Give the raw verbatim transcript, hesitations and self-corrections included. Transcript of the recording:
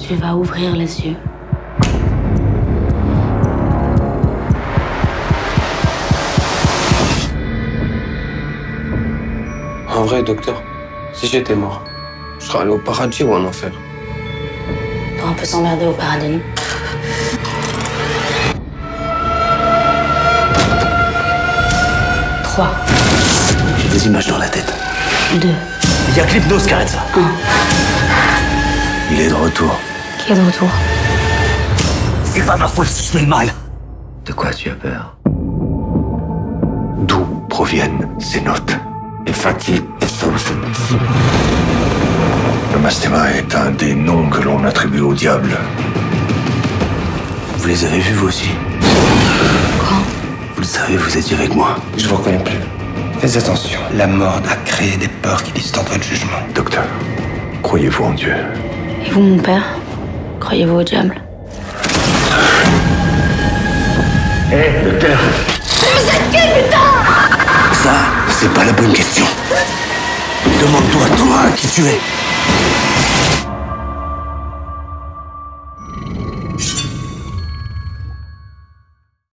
Tu vas ouvrir les yeux. En vrai, docteur, si j'étais mort, je serais allé au paradis ou en enfer. On peut s'emmerder au paradis, non? Trois. J'ai des images dans la tête. Deux. Il y a que l'hypnose qui arrête ça. Un. Il est de retour. Qui est de retour? C'est pas ma faute si je fais le mal. De quoi tu as peur? D'où proviennent ces notes? Infatti, le Mastema est un des noms que l'on attribue au diable. Vous les avez vus, vous aussi? Quand? Vous le savez, vous étiez avec moi. Je vous reconnais plus. Faites attention, la mort a créé des peurs qui distordent votre jugement. Docteur, croyez-vous en Dieu? Et vous, mon père? Croyez-vous au diable? Hé, hey, docteur! Vous êtes qui, putain? Ça, c'est pas la bonne question. Demande-toi, toi, qui tu es.